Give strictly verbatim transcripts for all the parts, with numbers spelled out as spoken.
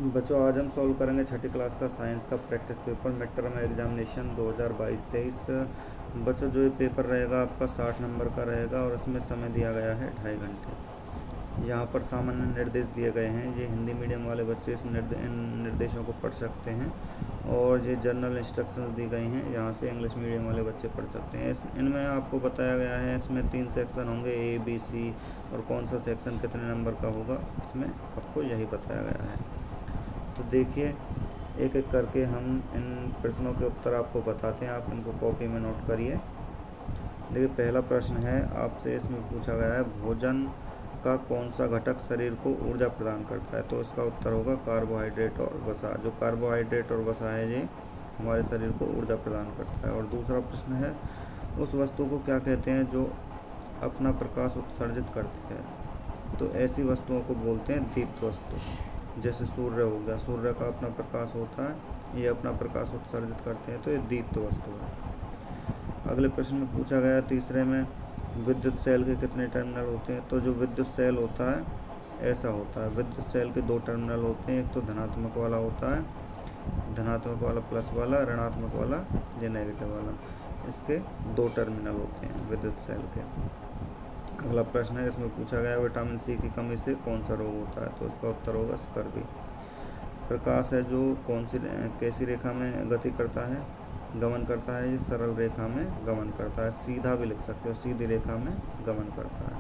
बच्चों आज हम सॉल्व करेंगे छठी क्लास का साइंस का practice paper mid term examination दो हज़ार बाईस तेईस। बच्चों जो ये पेपर रहेगा आपका साठ नंबर का रहेगा और इसमें समय दिया गया है ढाई घंटे। यहाँ पर सामान्य निर्देश दिए गए हैं, ये हिंदी मीडियम वाले बच्चे इस निर्दे, इन निर्देशों को पढ़ सकते हैं और ये जनरल इंस्ट्रक्शंस दी गई हैं, यहाँ से इंग्लिश मीडियम वाले बच्चे पढ़ सकते हैं। इस इनमें आपको बताया गया है, इसमें तीन सेक्शन होंगे ए बी सी, और कौन सा सेक्शन कितने नंबर का होगा इसमें आपको यही बताया गया है। तो देखिए एक एक करके हम इन प्रश्नों के उत्तर आपको बताते हैं, आप इनको कॉपी में नोट करिए। देखिए पहला प्रश्न है आपसे, इसमें पूछा गया है भोजन का कौन सा घटक शरीर को ऊर्जा प्रदान करता है। तो इसका उत्तर होगा कार्बोहाइड्रेट और वसा। जो कार्बोहाइड्रेट और वसा है ये हमारे शरीर को ऊर्जा प्रदान करता है। और दूसरा प्रश्न है उस वस्तु को क्या कहते हैं जो अपना प्रकाश उत्सर्जित करती है। तो ऐसी वस्तुओं को बोलते हैं दीप्त वस्तु। जैसे सूर्य हो गया, सूर्य का अपना प्रकाश होता है, ये अपना प्रकाश उत्सर्जित करते हैं, तो ये दीप्त वस्तु है। अगले प्रश्न में पूछा गया तीसरे में विद्युत सेल के कितने टर्मिनल होते हैं। तो जो विद्युत सेल होता है ऐसा होता है, विद्युत सेल के दो टर्मिनल होते हैं, एक तो धनात्मक वाला होता है, धनात्मक वाला प्लस वाला, ऋणात्मक वाला ये नेगेटिव वाला, इसके दो टर्मिनल होते हैं विद्युत सेल के। अगला प्रश्न है, इसमें पूछा गया विटामिन सी की कमी से कौन सा रोग होता है। तो इसका उत्तर होगा स्कर्वी। प्रकाश है जो कौन सी कैसी रेखा में गति करता है, गमन करता है, ये सरल रेखा में गमन करता है, सीधा भी लिख सकते हो, सीधी रेखा में गमन करता है।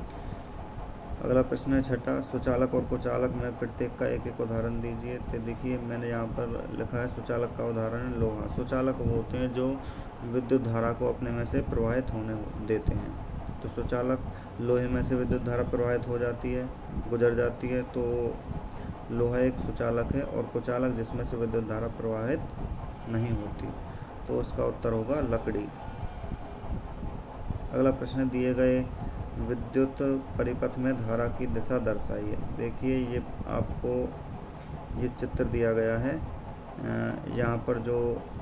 अगला प्रश्न है छठा, सुचालक और कुचालक में प्रत्येक का एक एक उदाहरण दीजिए। तो देखिए मैंने यहाँ पर लिखा है सुचालक का उदाहरण लोहा। सुचालक वो होते हैं जो विद्युत धारा को अपने में से प्रवाहित होने देते हैं। तो सुचालक लोहे में से विद्युत धारा प्रवाहित हो जाती है, गुजर जाती है, तो लोहा एक सुचालक है। और कुचालक जिसमें से विद्युत धारा प्रवाहित नहीं होती, तो उसका उत्तर होगा लकड़ी। अगला प्रश्न, दिए गए विद्युत परिपथ में धारा की दिशा दर्शाइए। देखिए ये आपको ये चित्र दिया गया है, यहाँ पर जो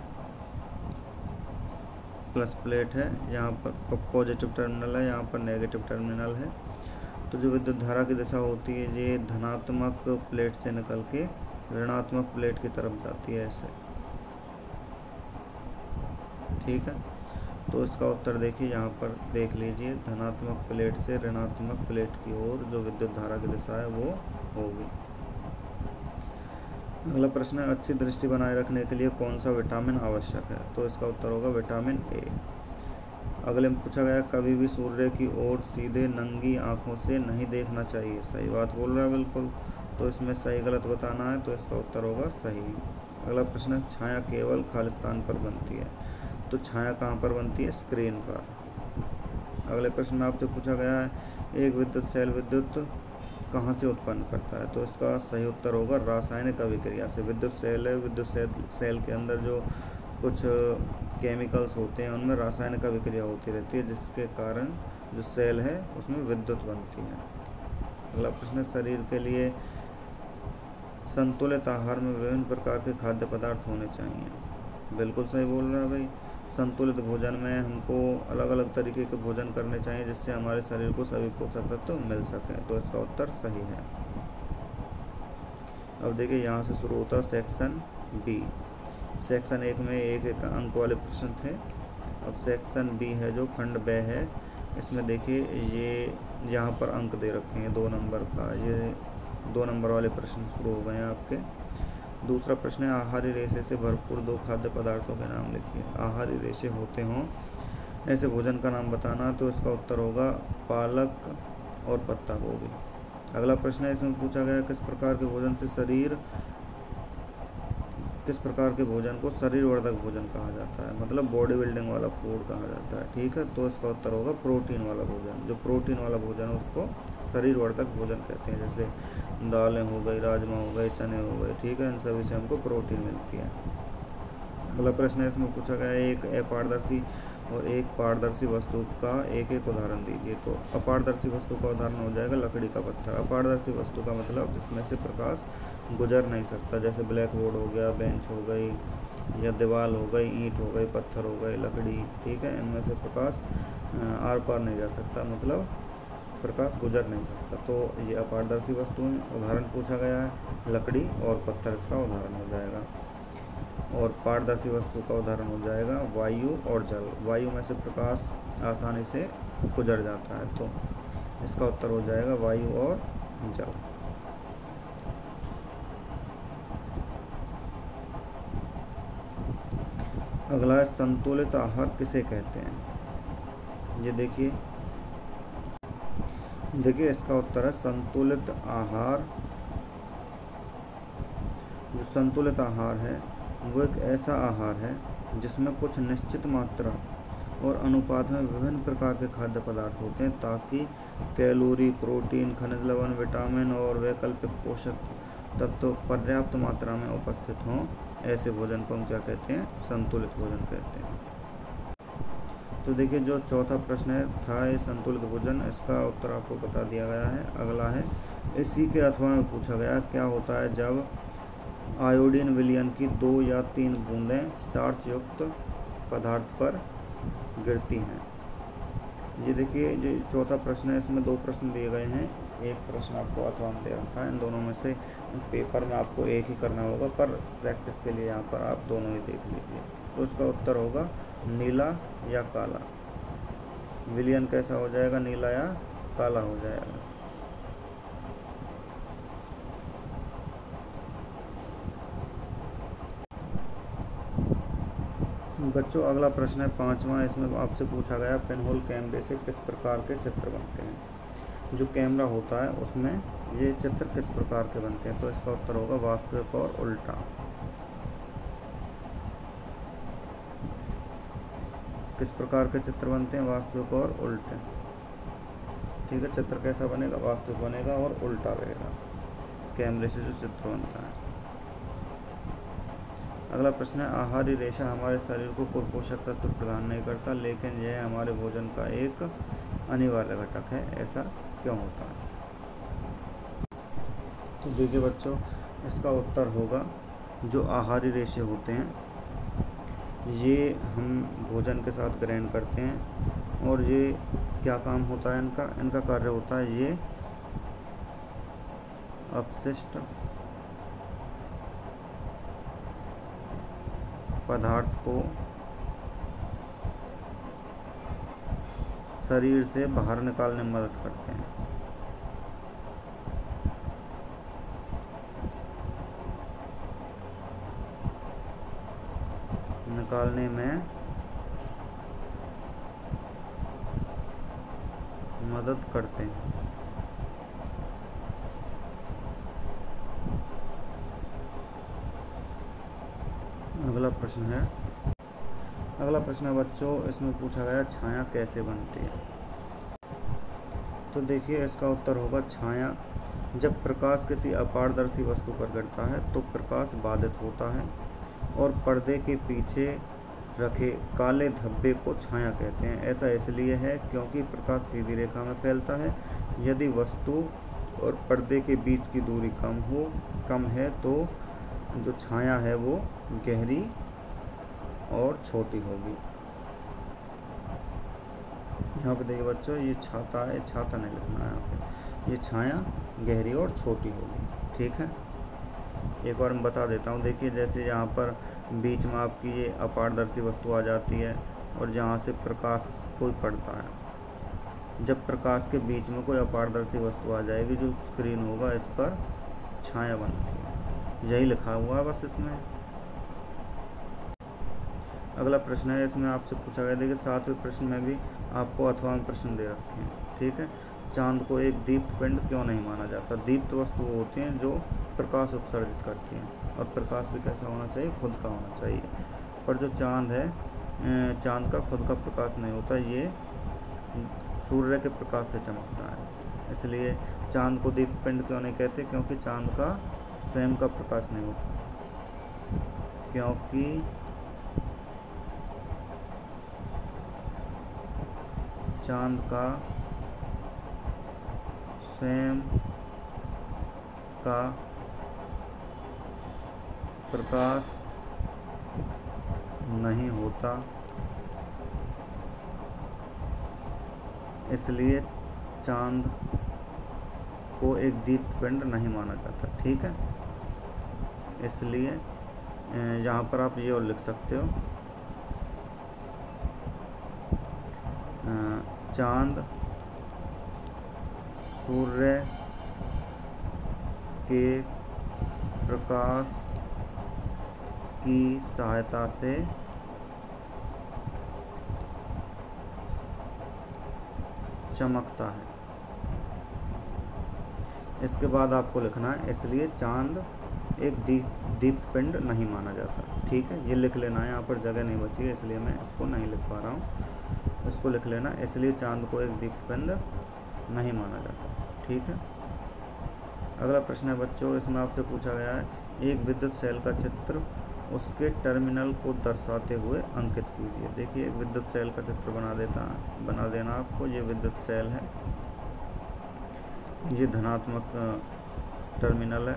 प्लस प्लेट है, यहाँ पर पॉजिटिव टर्मिनल है, यहाँ पर नेगेटिव टर्मिनल है। तो जो विद्युत धारा की दिशा होती है ये धनात्मक प्लेट से निकल के ऋणात्मक प्लेट की तरफ जाती है ऐसे, ठीक है। तो इसका उत्तर देखिए यहाँ पर देख लीजिए, धनात्मक प्लेट से ऋणात्मक प्लेट की ओर जो विद्युत धारा की दिशा है वो होगी। अगला प्रश्न है, अच्छी दृष्टि बनाए रखने के लिए कौन सा विटामिन आवश्यक है। तो इसका उत्तर होगा विटामिन ए। अगले में पूछा गया कभी भी सूर्य की ओर सीधे नंगी आंखों से नहीं देखना चाहिए। सही बात बोल रहा है बिल्कुल। तो इसमें सही गलत बताना है, तो इसका उत्तर होगा सही। अगला प्रश्न है, छाया केवल खालिस्तान पर बनती है। तो छाया कहाँ पर बनती है, स्क्रीन पर। अगले प्रश्न में आपसे पूछा गया है एक विद्युत सेल विद्युत कहाँ से उत्पन्न करता है। तो इसका सही उत्तर होगा रासायनिक अभिक्रिया से। विद्युत सेल है, विद्युत सेल सेल के अंदर जो कुछ केमिकल्स होते हैं उनमें रासायनिक अभिक्रिया होती रहती है, जिसके कारण जो सेल है उसमें विद्युत बनती है। अगला प्रश्न, शरीर के लिए संतुलित आहार में विभिन्न प्रकार के खाद्य पदार्थ होने चाहिए। बिल्कुल सही बोल रहा है भाई। संतुलित भोजन में हमको अलग अलग तरीके के भोजन करने चाहिए जिससे हमारे शरीर को सभी पोषक तत्व मिल सके। तो इसका उत्तर सही है। अब देखिए यहाँ से शुरू होता है सेक्शन बी। सेक्शन एक में एक एक अंक वाले प्रश्न थे। अब सेक्शन बी है जो खंड ब है, इसमें देखिए ये यहाँ पर अंक दे रखे हैं दो नंबर का, ये दो नंबर वाले प्रश्न शुरू हो गए हैं आपके। दूसरा प्रश्न है, आहारी रेशे से भरपूर दो खाद्य पदार्थों के नाम लिखिए। आहारी रेशे होते हों ऐसे भोजन का नाम बताना। तो इसका उत्तर होगा पालक और पत्ता गोभी। अगला प्रश्न है, इसमें पूछा गया किस प्रकार के भोजन से शरीर किस प्रकार के भोजन को शरीरवर्धक भोजन कहा जाता है, मतलब बॉडी बिल्डिंग वाला फूड कहा जाता है, ठीक है। तो इसका उत्तर होगा प्रोटीन वाला भोजन। जो प्रोटीन वाला भोजन है उसको शरीरवर्धक भोजन कहते हैं, जैसे दालें हो गई, राजमा हो गए, चने हो गए, ठीक है, इन सभी से हमको प्रोटीन मिलती है। अगला प्रश्न है, इसमें पूछा गया एक अपारदर्शी और एक पारदर्शी वस्तु का एक एक उदाहरण दीजिए। तो अपारदर्शी वस्तु का उदाहरण हो जाएगा लकड़ी का पत्थर। अपारदर्शी वस्तु का मतलब जिसमें से प्रकाश गुजर नहीं सकता, जैसे ब्लैक बोर्ड हो गया, बेंच हो गई, या दीवार हो गई, ईंट हो गई, पत्थर हो गए, लकड़ी, ठीक है, इनमें से प्रकाश आर पार नहीं जा सकता, मतलब प्रकाश गुजर नहीं सकता। तो ये अपारदर्शी वस्तु हैं। उदाहरण पूछा गया है लकड़ी और पत्थर, इसका उदाहरण हो जाएगा। और पारदर्शी वस्तु का उदाहरण हो जाएगा वायु और जल। वायु में से प्रकाश आसानी से गुजर जाता है, तो इसका उत्तर हो जाएगा वायु और जल। अगला है संतुलित आहार किसे कहते हैं। ये देखिए देखिए इसका उत्तर है संतुलित आहार। जो संतुलित आहार है वो एक ऐसा आहार है जिसमें कुछ निश्चित मात्रा और अनुपात में विभिन्न प्रकार के खाद्य पदार्थ होते हैं, ताकि कैलोरी, प्रोटीन, खनिज लवण, विटामिन और वैकल्पिक पोषक तत्व पर्याप्त मात्रा में उपस्थित हों। ऐसे भोजन को हम क्या कहते हैं, संतुलित भोजन कहते हैं। तो देखिए जो चौथा प्रश्न था ये संतुलित भोजन, इसका उत्तर आपको बता दिया गया है। अगला है इसी के अथवा में पूछा गया क्या होता है जब आयोडीन विलयन की दो या तीन बूंदें स्टार्च युक्त पदार्थ पर गिरती हैं। ये देखिए जो चौथा प्रश्न है इसमें दो प्रश्न दिए गए हैं, एक प्रश्न आपको अथवा में दे रखा है। इन दोनों में से पेपर में आपको एक ही करना होगा, पर प्रैक्टिस के लिए यहाँ पर आप दोनों ही देख लीजिए। तो इसका उत्तर होगा नीला या काला। विलयन कैसा हो जाएगा, नीला या काला हो जाएगा। बच्चों अगला प्रश्न है पांचवा, इसमें आपसे पूछा गया पेनहोल कैमरे से किस प्रकार के चित्र बनते हैं। जो कैमरा होता है उसमें ये चित्र किस प्रकार के बनते हैं, तो इसका उत्तर होगा वास्तविक और उल्टा। किस प्रकार के चित्र बनते हैं, वास्तविक और उल्टे। ठीक है, चित्र कैसा बनेगा, वास्तविक बनेगा और उल्टा रहेगा कैमरे से जो चित्र बनता है। अगला प्रश्न है आहारी रेशा हमारे शरीर को कोई पोषक तत्व प्रदान नहीं करता, लेकिन यह हमारे भोजन का एक अनिवार्य घटक है, ऐसा क्यों होता है। तो देखिए बच्चों इसका उत्तर होगा जो आहारी रेशे होते हैं ये हम भोजन के साथ ग्रहण करते हैं, और ये क्या काम होता है इनका इनका कार्य होता है ये अपशिष्ट पदार्थ को शरीर से बाहर निकालने में मदद करते हैं। निकालने में मदद करते हैं। अगला प्रश्न है अगला प्रश्न है बच्चों इसमें पूछा गया छाया कैसे बनती है। तो देखिए इसका उत्तर होगा छाया जब प्रकाश किसी अपारदर्शी वस्तु पर गिरता है तो प्रकाश बाधित होता है, और पर्दे के पीछे रखे काले धब्बे को छाया कहते हैं। ऐसा इसलिए है क्योंकि प्रकाश सीधी रेखा में फैलता है। यदि वस्तु और पर्दे के बीच की दूरी कम हो कम है तो जो छाया है वो गहरी और छोटी होगी। यहाँ पे देखिए बच्चों ये छाता है, छाता नहीं लिखना है यहाँ पे, ये छाया गहरी और छोटी होगी। ठीक है, एक बार मैं बता देता हूँ। देखिए जैसे यहाँ पर बीच में आपकी ये अपारदर्शी वस्तु आ जाती है और जहाँ से प्रकाश कोई पड़ता है, जब प्रकाश के बीच में कोई अपारदर्शी वस्तु आ जाएगी जो स्क्रीन होगा इस पर छाया बनती है, यही लिखा हुआ है बस इसमें। अगला प्रश्न है इसमें आपसे पूछा गया, देखिए सातवें प्रश्न में भी आपको अथवा में प्रश्न दे रखे हैं। ठीक है, चांद को एक दीप्त पिंड क्यों नहीं माना जाता। दीप्त वस्तु होती हैं जो प्रकाश उत्सर्जित करती हैं, और प्रकाश भी कैसा होना चाहिए, खुद का होना चाहिए। पर जो चांद है चांद का खुद का प्रकाश नहीं होता, ये सूर्य के प्रकाश से चमकता है। इसलिए चांद को दीप्त पिंड क्यों नहीं कहते, क्योंकि चांद का स्वयं का प्रकाश नहीं होता, क्योंकि चांद का स्वयं का प्रकाश नहीं होता, इसलिए चांद को एक दीप्त पिंड नहीं माना जाता। ठीक है, इसलिए यहाँ पर आप ये और लिख सकते हो, चांद सूर्य के प्रकाश की सहायता से चमकता है। इसके बाद आपको लिखना है, इसलिए चांद एक दीप दीप्त पिंड नहीं माना जाता। ठीक है, ये लिख लेना है, यहाँ पर जगह नहीं बची है इसलिए मैं इसको नहीं लिख पा रहा हूँ। इसको लिख लेना, इसलिए चांद को एक दीप्त पिंड नहीं माना जाता। ठीक है, अगला प्रश्न है बच्चों, इसमें आपसे पूछा गया है, एक विद्युत सेल का चित्र उसके टर्मिनल को दर्शाते हुए अंकित कीजिए। देखिए, एक विद्युत सेल का चित्र बना देता बना देना आपको। ये विद्युत सेल है, ये धनात्मक टर्मिनल है,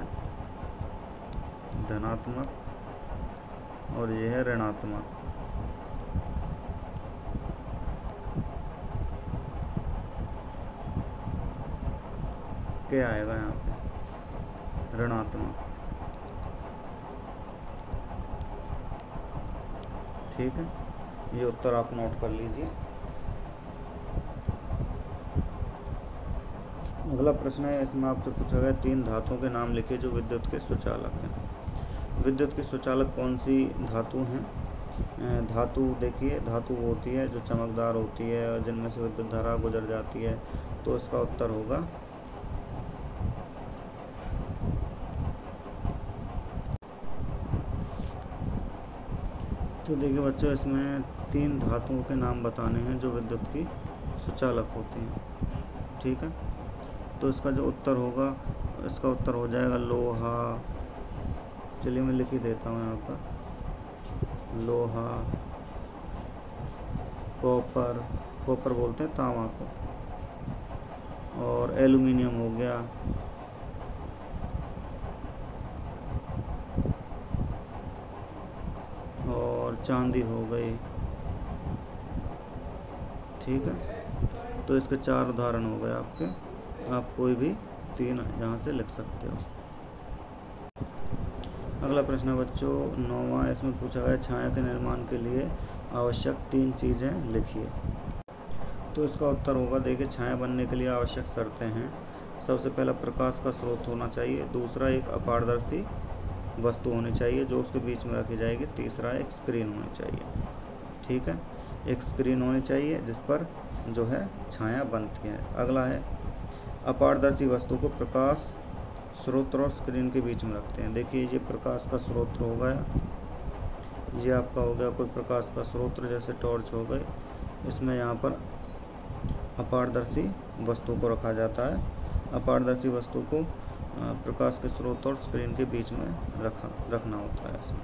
धनात्मक, और ये है ऋणात्मक। क्या आएगा यहाँ पे? ऋणात्मक। ठीक है, ये उत्तर आप नोट कर लीजिए। अगला प्रश्न है, इसमें आपसे पूछा गया, तीन धातुओं के नाम लिखिए जो विद्युत के सुचालक हैं। विद्युत के सुचालक कौन सी धातु हैं? धातु देखिए, धातु वो होती है जो चमकदार होती है और जिनमें से विद्युत धारा गुजर जाती है, तो इसका उत्तर होगा तो देखिए बच्चों, इसमें तीन धातुओं के नाम बताने हैं जो विद्युत की सुचालक होती हैं। ठीक है, तो इसका जो उत्तर होगा, इसका उत्तर हो जाएगा लोहा। चलिए मैं लिख ही देता हूँ यहाँ पर, लोहा, कॉपर, कॉपर बोलते हैं तांबा को, और एल्युमिनियम हो गया, और चांदी हो गई। ठीक है, तो इसके चार उदाहरण हो गए आपके। आप कोई भी तीन यहाँ से लिख सकते हो। अगला प्रश्न है बच्चों, नौवां, इसमें पूछा गया, छाया के निर्माण के लिए आवश्यक तीन चीज़ें लिखिए। तो इसका उत्तर होगा, देखिए, छाया बनने के लिए आवश्यक शर्तें हैं। सबसे पहला, प्रकाश का स्रोत होना चाहिए। दूसरा, एक अपारदर्शी वस्तु होनी चाहिए जो उसके बीच में रखी जाएगी। तीसरा, एक स्क्रीन होनी चाहिए। ठीक है, एक स्क्रीन होनी चाहिए जिस पर जो है छाया बनती है। अगला है, अपारदर्शी वस्तु को प्रकाश स्रोत और स्क्रीन के बीच में रखते हैं। देखिए, ये प्रकाश का स्रोत हो गया, ये आपका हो गया कोई प्रकाश का स्रोत, जैसे टॉर्च हो गई। इसमें यहाँ पर अपारदर्शी वस्तु को रखा जाता है। अपारदर्शी वस्तु को प्रकाश के स्रोत और स्क्रीन के बीच में रखा रखना होता है इसमें।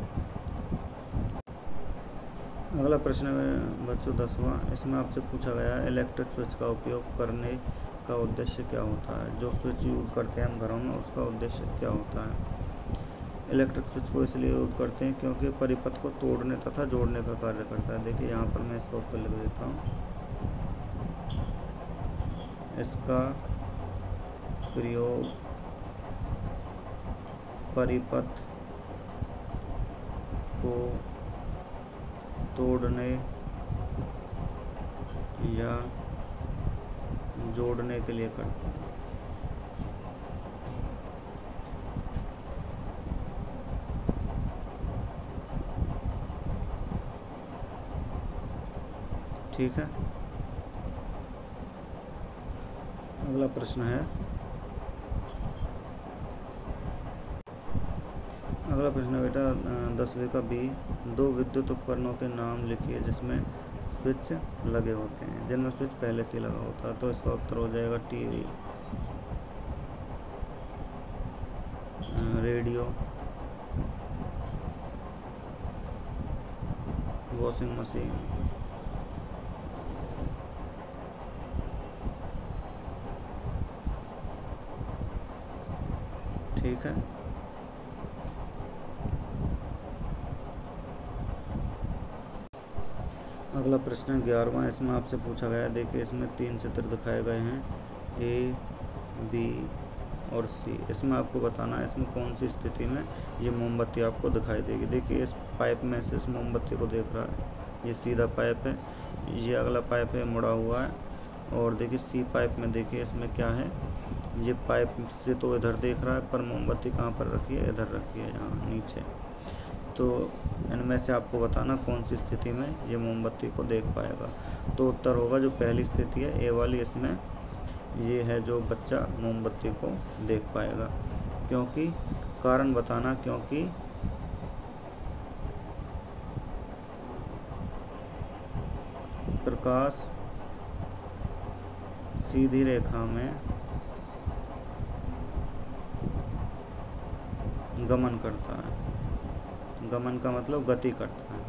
अगला प्रश्न है बच्चों दसवां, इसमें आपसे पूछा गया है, इलेक्ट्रिक स्विच का उपयोग करने का उद्देश्य क्या होता है। जो स्विच यूज़ करते हैं हम घरों में, उसका उद्देश्य क्या होता है। इलेक्ट्रिक स्विच को इसलिए यूज़ करते हैं क्योंकि परिपथ को तोड़ने तथा जोड़ने का कार्य करता है। देखिए, यहाँ पर मैं इसका उत्तर लिख देता हूँ, इसका प्रयोग परिपथ को तोड़ने या जोड़ने के लिए करते हैं। ठीक है, अगला प्रश्न है, अगला प्रश्न बेटा दसवीं का बी, दो विद्युत उपकरणों के नाम लिखिए जिसमें स्विच लगे होते हैं, जिनमें स्विच पहले से लगा होता है। तो इसका उत्तर हो जाएगा टीवी, रेडियो, वॉशिंग मशीन। ठीक है, अगला प्रश्न है ग्यारहवां, इसमें आपसे पूछा गया है, देखिए इसमें तीन चित्र दिखाए गए हैं, ए, बी और सी। इसमें आपको बताना है इसमें कौन सी स्थिति में ये मोमबत्ती आपको दिखाई देगी। देखिए इस पाइप में से इस मोमबत्ती को देख रहा है, ये सीधा पाइप है, ये अगला पाइप है मुड़ा हुआ है, और देखिए सी पाइप में देखिए इसमें क्या है, ये पाइप से तो इधर देख रहा है, पर मोमबत्ती कहाँ पर रखी है, इधर रखी है, यहाँ नीचे। तो इनमें से आपको बताना कौन सी स्थिति में ये मोमबत्ती को देख पाएगा। तो उत्तर होगा जो पहली स्थिति है, ए वाली, इसमें ये है जो बच्चा मोमबत्ती को देख पाएगा। क्योंकि कारण बताना, क्योंकि प्रकाश सीधी रेखा में गमन करता है। गमन का मतलब गति करता है,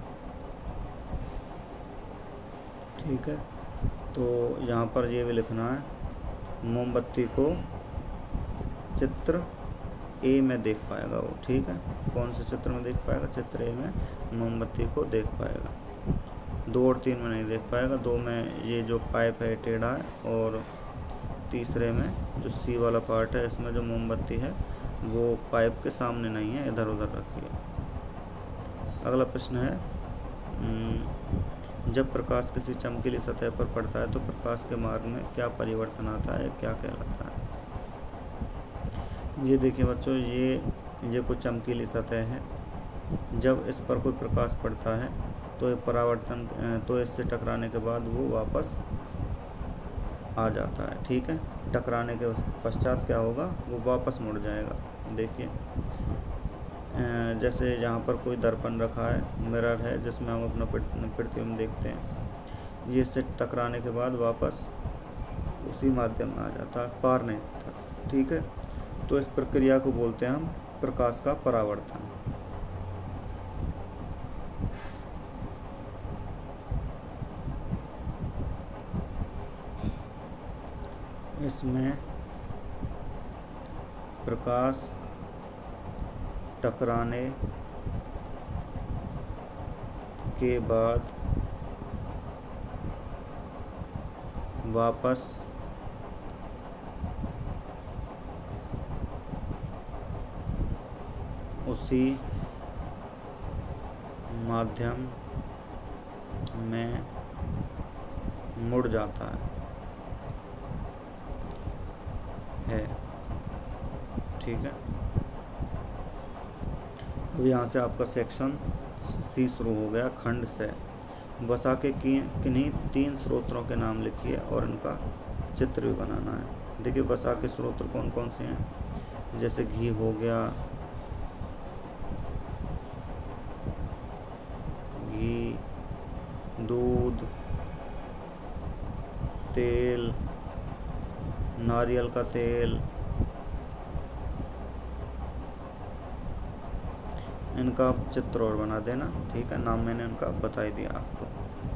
ठीक है। तो यहाँ पर ये भी लिखना है, मोमबत्ती को चित्र ए में देख पाएगा वो, ठीक है। कौन से चित्र में देख पाएगा, चित्र ए में मोमबत्ती को देख पाएगा। दो और तीन में नहीं देख पाएगा, दो में ये जो पाइप है टेढ़ा है, और तीसरे में जो सी वाला पार्ट है इसमें जो मोमबत्ती है वो पाइप के सामने नहीं है, इधर उधर रखी है। अगला प्रश्न है, जब प्रकाश किसी चमकीली सतह पर पड़ता है तो प्रकाश के मार्ग में क्या परिवर्तन आता है, क्या कहलाता है। ये देखिए बच्चों, ये ये कोई चमकीली सतह है, जब इस पर कोई प्रकाश पड़ता है तो ये परावर्तन, तो इससे टकराने के बाद वो वापस आ जाता है, ठीक है। टकराने के पश्चात क्या होगा, वो वापस मुड़ जाएगा। देखिए जैसे यहाँ पर कोई दर्पण रखा है, मिरर है, जिसमें हम अपना प्रतिबिंब देखते हैं, ये इससे टकराने के बाद वापस उसी माध्यम में आ जाता है, पार नहीं होता, ठीक है। तो इस प्रक्रिया को बोलते हैं हम प्रकाश का परावर्तन। इसमें प्रकाश टकराने के बाद वापस उसी माध्यम में मुड़ जाता है, है ठीक है। अब यहाँ से आपका सेक्शन सी शुरू हो गया, खंड से। वसा के किन्हीं तीन स्रोतों के नाम लिखिए और इनका चित्र भी बनाना है। देखिए वसा के स्रोत कौन कौन से हैं, जैसे घी हो गया, घी, दूध, तेल, नारियल का तेल, इनका चित्र और बना देना, ठीक है। नाम मैंने इनका बता ही दिया आपको।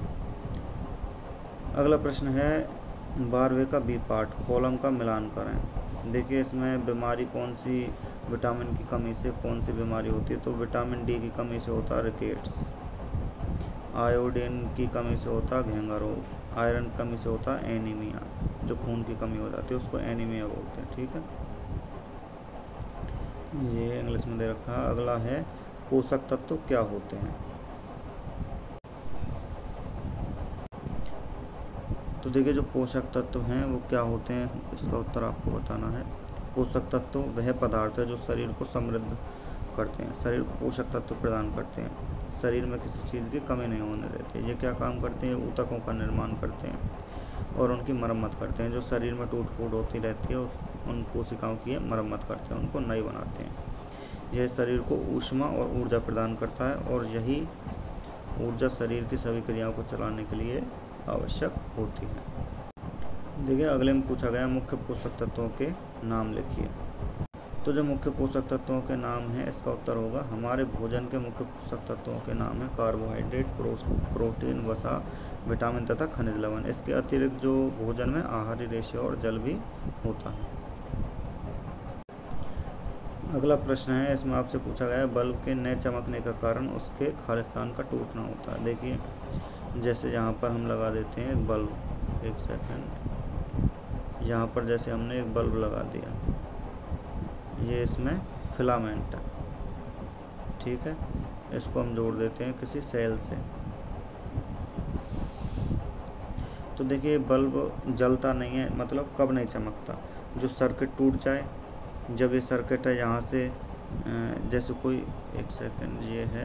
अगला प्रश्न है बारहवें का बी पार्ट, कॉलम का मिलान करें। देखिए इसमें बीमारी कौन सी, विटामिन की कमी से कौन सी बीमारी होती है, तो विटामिन डी की कमी से होता है रिकेट्स, आयोडीन की कमी से होता है घेंगा रोग, आयरन की कमी से होता है एनीमिया, जो खून की कमी हो जाती है उसको एनीमिया बोलते हैं, ठीक है। ये इंग्लिश में दे रखा है। अगला है पोषक तत्व क्या होते हैं। तो देखिए जो पोषक तत्व हैं वो क्या होते हैं, इसका उत्तर आपको बताना है। पोषक तत्व वह पदार्थ है जो शरीर को समृद्ध करते हैं, शरीर को पोषक तत्व प्रदान करते हैं, शरीर में किसी चीज़ की कमी नहीं होने देते। ये क्या काम करते हैं, ऊतकों का निर्माण करते हैं और उनकी मरम्मत करते हैं। जो शरीर में टूट फूट होती रहती है उस उन कोशिकाओं की मरम्मत करते हैं, उनको नई बनाते हैं। यह शरीर को ऊष्मा और ऊर्जा प्रदान करता है और यही ऊर्जा शरीर की सभी क्रियाओं को चलाने के लिए आवश्यक होती है। देखिए अगले में पूछा गया मुख्य पोषक तत्वों के नाम लिखिए। तो जो मुख्य पोषक तत्वों के नाम हैं इसका उत्तर होगा, हमारे भोजन के मुख्य पोषक तत्वों के नाम है कार्बोहाइड्रेट, प्रोटीन, वसा, विटामिन तथा खनिज लवण। इसके अतिरिक्त जो भोजन में आहारी रेशे और जल भी होता है। अगला प्रश्न है, इसमें आपसे पूछा गया है बल्ब के नए चमकने का कारण उसके खालिस्तान का टूटना होता है। देखिए जैसे यहाँ पर हम लगा देते हैं एक बल्ब, एक सेकंड, यहाँ पर जैसे हमने एक बल्ब लगा दिया, ये इसमें फिलामेंट है, ठीक है। इसको हम जोड़ देते हैं किसी सेल से। तो देखिए बल्ब जलता नहीं है, मतलब कब नहीं चमकता, जो सर्किट टूट जाए, जब ये सर्किट है यहाँ से जैसे कोई, एक सेकंड, ये है,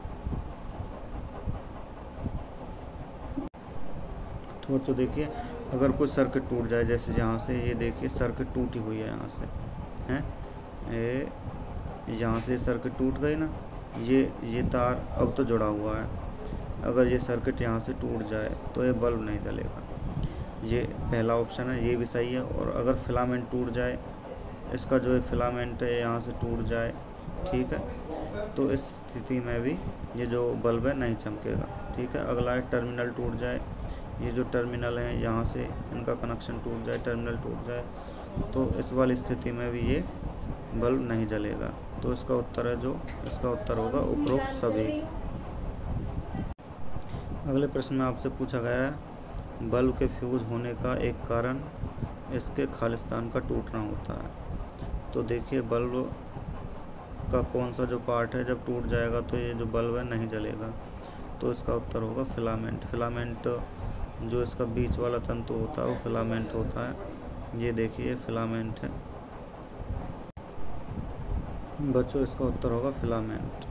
तो बच्चों देखिए अगर कोई सर्किट टूट जाए, जैसे यहाँ से ये देखिए सर्किट टूटी हुई है, यहाँ से हैं, ये यहाँ से सर्किट टूट गई ना, ये ये तार अब तो जुड़ा हुआ है, अगर ये सर्किट यहाँ से टूट जाए तो ये बल्ब नहीं जलेगा। ये पहला ऑप्शन है, ये भी सही है। और अगर फिलामेंट टूट जाए, इसका जो है फिलामेंट है यहाँ से टूट जाए, ठीक है, तो इस स्थिति में भी ये जो बल्ब है नहीं चमकेगा, ठीक है। अगला है टर्मिनल टूट जाए, ये जो टर्मिनल है यहाँ से इनका कनेक्शन टूट जाए, टर्मिनल टूट जाए, तो इस वाली स्थिति में भी ये बल्ब नहीं जलेगा। तो इसका उत्तर है जो इसका उत्तर होगा उपरोक्त सभी। अगले प्रश्न में आपसे पूछा गया है बल्ब के फ्यूज होने का एक कारण इसके खालिस्तान का टूटना होता है। तो देखिए बल्ब का कौन सा जो पार्ट है जब टूट जाएगा तो ये जो बल्ब है नहीं जलेगा, तो इसका उत्तर होगा फिलामेंट। फिलामेंट जो इसका बीच वाला तंतु होता है वो फिलामेंट होता है, ये देखिए फिलामेंट है बच्चों, इसका उत्तर होगा फिलामेंट।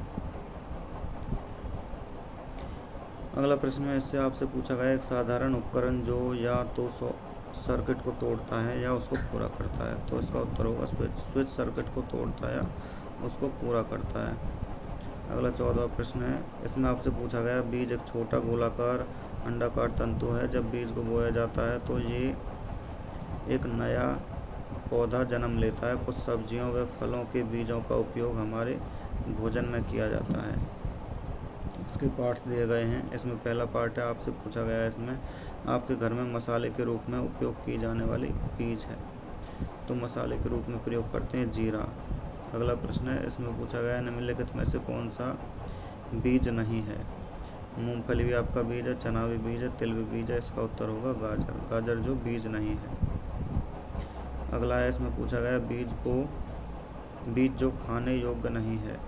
अगला प्रश्न है, इससे आपसे पूछा गया एक साधारण उपकरण जो या तो सर्किट को तोड़ता है या उसको पूरा करता है, तो इसका उत्तर होगा स्विच। स्विच सर्किट को तोड़ता है या उसको पूरा करता है। अगला चौदहवां प्रश्न है, इसमें आपसे पूछा गया बीज एक छोटा गोलाकार अंडाकार तंतु है, जब बीज को बोया जाता है तो ये एक नया पौधा जन्म लेता है। कुछ सब्जियों व फलों के बीजों का उपयोग हमारे भोजन में किया जाता है। इसके पार्ट्स दिए गए हैं। इसमें पहला पार्ट है, आपसे पूछा गया है इसमें आपके घर में मसाले के रूप में उपयोग की जाने वाली बीज है, तो मसाले के रूप में प्रयोग करते हैं जीरा। अगला प्रश्न है, इसमें पूछा गया है निम्नलिखित में से कौन सा बीज नहीं है। मूंगफली भी आपका बीज है, चना भी बीज है, तिल भी बीज है, इसका उत्तर होगा गाजर। गाजर जो बीज नहीं है। अगला है, इसमें पूछा गया बीज को बीज जो खाने योग्य नहीं है।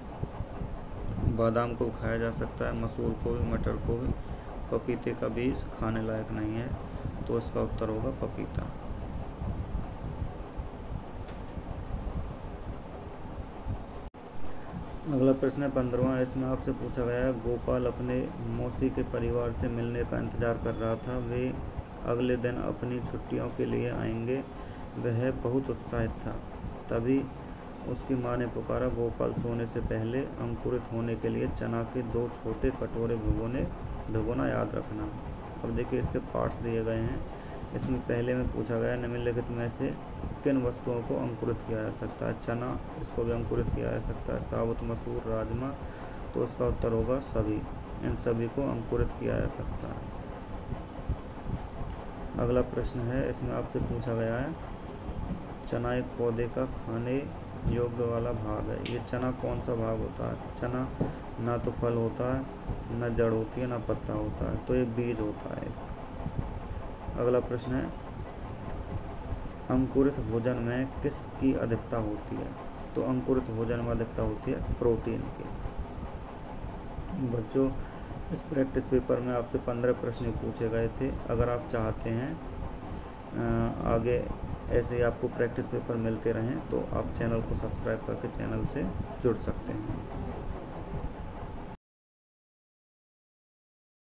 बादाम को खाया जा सकता है, मसूर को भी, मटर को भी। पपीते का बीज खाने लायक नहीं है, तो इसका उत्तर होगा पपीता। अगला प्रश्न है पंद्रहवां, इसमें आपसे पूछा गया है गोपाल अपने मौसी के परिवार से मिलने का इंतजार कर रहा था, वे अगले दिन अपनी छुट्टियों के लिए आएंगे, वह बहुत उत्साहित था। तभी उसकी माँ ने पुकारा, गोपाल सोने से पहले अंकुरित होने के लिए चना के दो छोटे कटोरे भिगोने भिगोना याद रखना। अब देखिए इसके पार्ट्स दिए गए हैं। इसमें पहले में पूछा गया निम्नलिखित में से किन वस्तुओं को अंकुरित किया जा सकता है। चना, इसको भी अंकुरित किया जा सकता है, साबुत मसूर, राजमा, तो इसका उत्तर होगा सभी। इन सभी को अंकुरित किया जा सकता है। अगला प्रश्न है, इसमें आपसे पूछा गया है चना एक पौधे का खाने योग्य वाला भाग है। ये चना कौन सा भाग होता है। चना ना तो फल होता है, ना जड़ होती है, ना पत्ता होता है, तो ये बीज होता है। अगला प्रश्न है, अंकुरित भोजन में किसकी अधिकता होती है। तो अंकुरित भोजन में अधिकता होती है प्रोटीन की। बच्चों इस प्रैक्टिस पेपर में आपसे पंद्रह प्रश्न पूछे गए थे। अगर आप चाहते हैं आगे ऐसे ही आपको प्रैक्टिस पेपर मिलते रहें तो आप चैनल को सब्सक्राइब करके चैनल से जुड़ सकते हैं।